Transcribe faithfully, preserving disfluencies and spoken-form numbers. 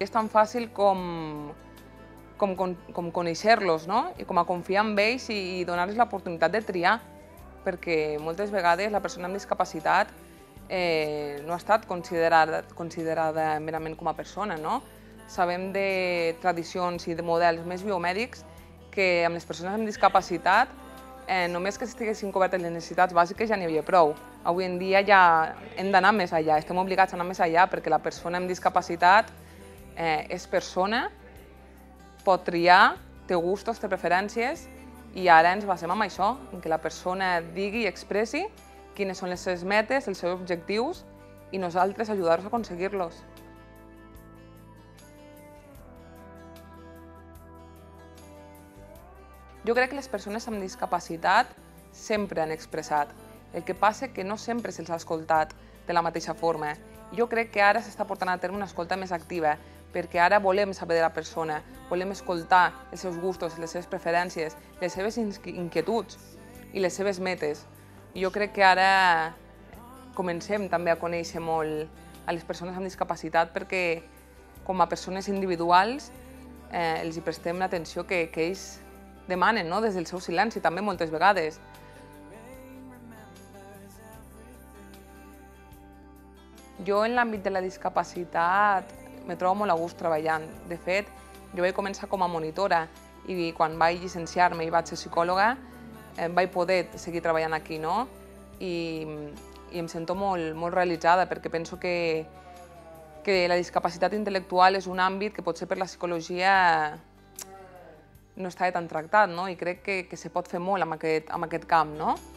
és tan fàcil com, com, com, com conèixer-los, no? I com a confiar en ells i, i donar-los l'oportunitat de triar, perquè moltes vegades la persona amb discapacitat eh, no ha estat considerada, considerada merament com a persona, no? Sabem de tradicions i de models més biomèdics que amb les persones amb discapacitat eh, només que estiguessin cobertes les necessitats bàsiques ja n'hi havia prou. Avui en dia ja hem d'anar més enllà, estem obligats a anar més enllà perquè la persona amb discapacitat eh, és persona, pot triar, té gustos, té preferències i ara ens basem en això, en què la persona digui i expressi quines són les seves metes, els seus objectius i nosaltres ajudar-los a aconseguir-los. Jo crec que les persones amb discapacitat sempre han expressat. El que passa és que no sempre se'ls ha escoltat de la mateixa forma. Jo crec que ara s'està portant a terme una escolta més activa, perquè ara volem saber de la persona, volem escoltar els seus gustos, les seves preferències, les seves inquietuds i les seves metes. Jo crec que ara comencem també a conèixer molt a les persones amb discapacitat perquè com a persones individuals eh, els hi prestem l'atenció que, que ells demanen, no? Des del seu silenci també moltes vegades. Jo en l'àmbit de la discapacitat me trobo molt a gust treballant. De fet, jo vaig començar com a monitora i quan vaig llicenciar-me i vaig ser psicòloga vaig poder seguir treballant aquí, no? I, i em sento molt, molt realitzada perquè penso que, que la discapacitat intel·lectual és un àmbit que potser per la psicologia no està tan tractat, no? I crec que, que se pot fer molt amb aquest, amb aquest camp, no?